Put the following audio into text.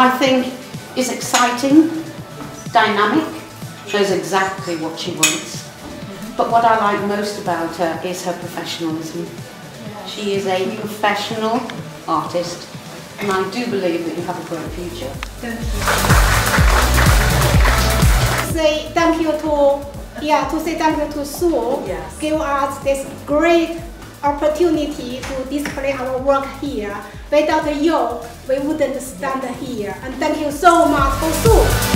I think is exciting, dynamic, knows exactly what she wants. But what I like most about her is her professionalism. She is a professional artist, and I do believe that you have a great future. Thank you. Say thank you to Sue. Yes. Give us this great opportunity to display our work here. Without you, we wouldn't stand here. And thank you so much for Sue.